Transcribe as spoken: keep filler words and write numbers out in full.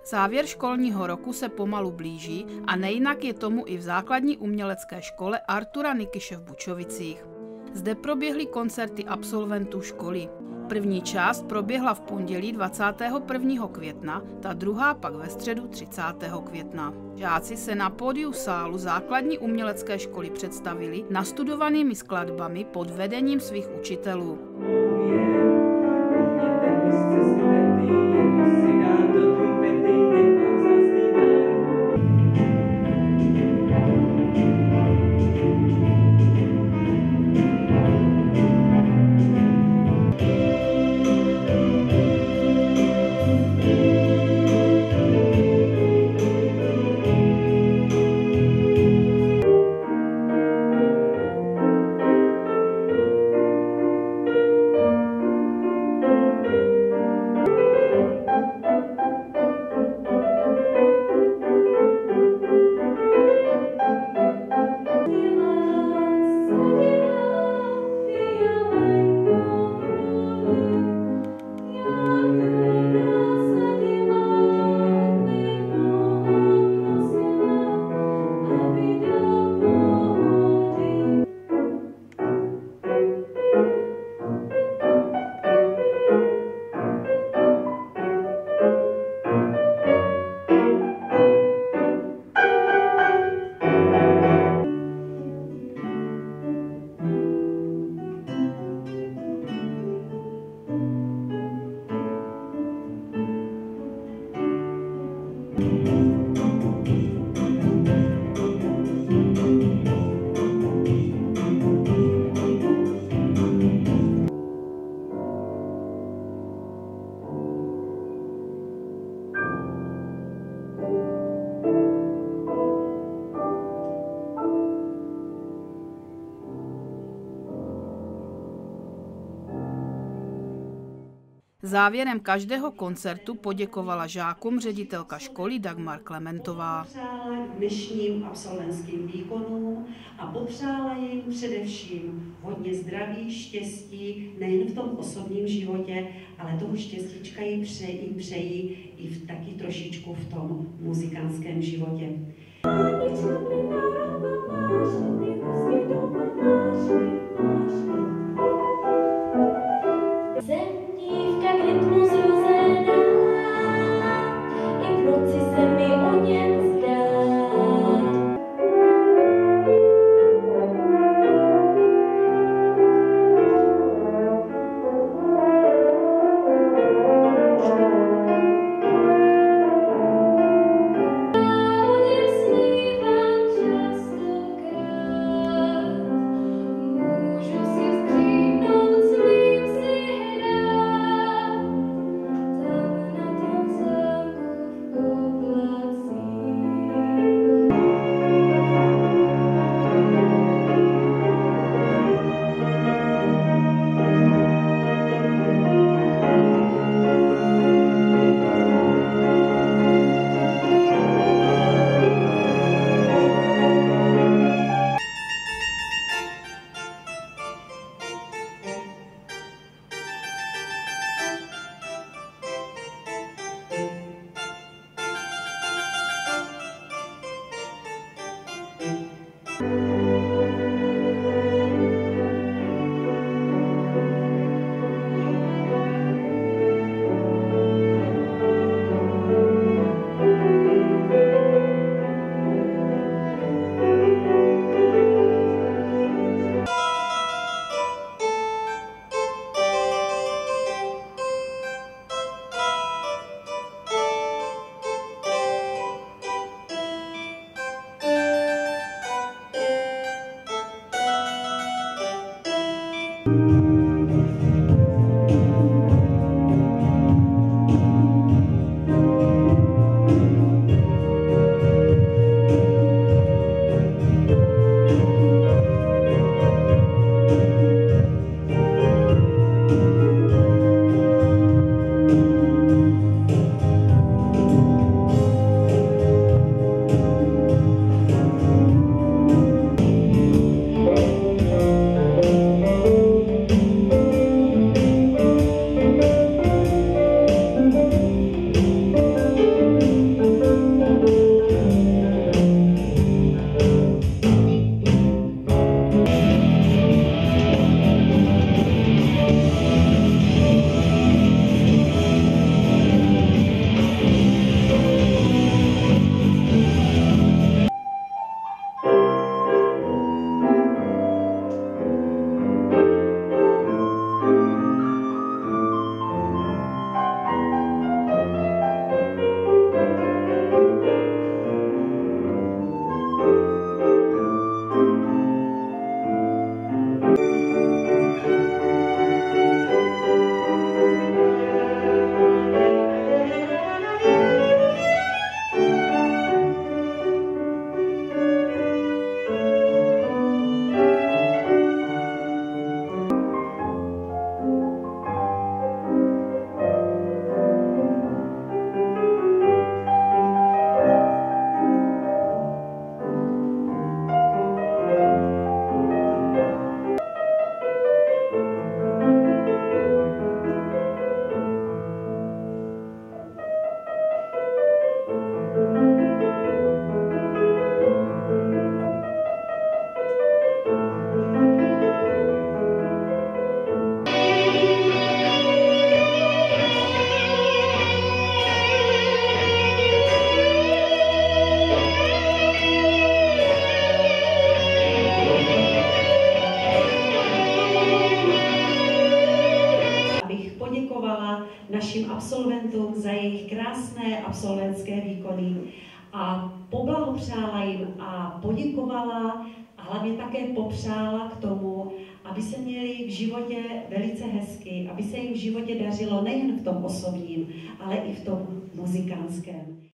Závěr školního roku se pomalu blíží a nejinak je tomu i v základní umělecké škole Artura Nikyše v Bučovicích. Zde proběhly koncerty absolventů školy. První část proběhla v pondělí dvacátého prvního května, ta druhá pak ve středu třicátého května. Žáci se na pódiu sálu základní umělecké školy představili nastudovanými skladbami pod vedením svých učitelů. Závěrem každého koncertu poděkovala žákům ředitelka školy Dagmar Klementová. Popřála dnešním absolventským výkonům a popřála jim především hodně zdraví, štěstí, nejen v tom osobním životě, ale toho štěstíčka jim přeji, jim přeji i v, taky trošičku v tom muzikánském životě. krásné absolventské výkony a poblahopřála jim a poděkovala a hlavně také popřála k tomu, aby se měli v životě velice hezky, aby se jim v životě dařilo nejen v tom osobním, ale i v tom muzikantském.